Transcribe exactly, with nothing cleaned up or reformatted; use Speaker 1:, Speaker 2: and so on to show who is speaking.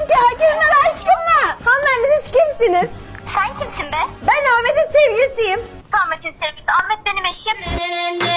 Speaker 1: ki hakimler aşkım mı? Hanımefendi siz kimsiniz?
Speaker 2: Sen kimsin be?
Speaker 1: Ben Ahmet'in sevgilisiyim.
Speaker 2: Ahmet'in sevgilisi. Ahmet benim eşim.